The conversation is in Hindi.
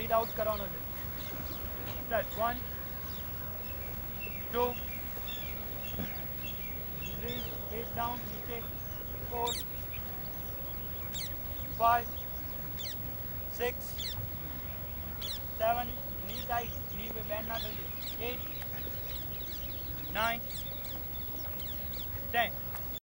breathe out करो नोज़ start 1 2 3 face down नीचे 4 5 6 7 knee tight knee पे bend ना करिए 8 9 10